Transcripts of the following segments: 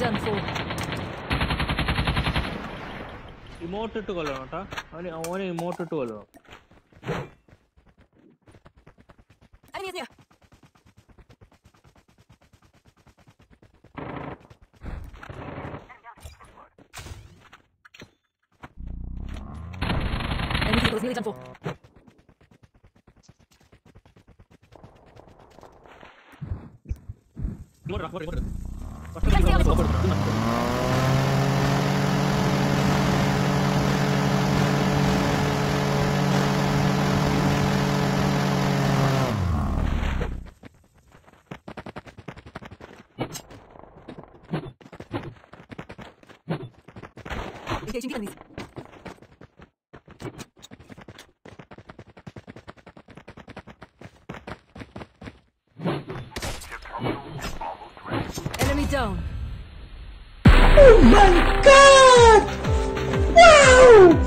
done for. Emote to Golota. Only emote to Golo. Enemy is near. Enemy vehicle is nearly done for. Engaging the enemies. Enemy down. Oh my god! Wow!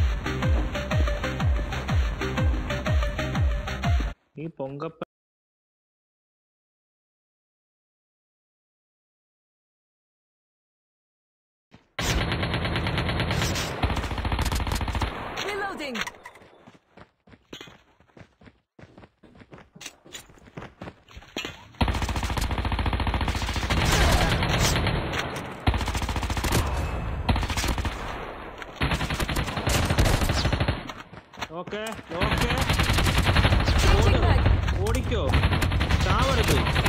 Reloading. Okay. Changing back. Odikyo. Tower.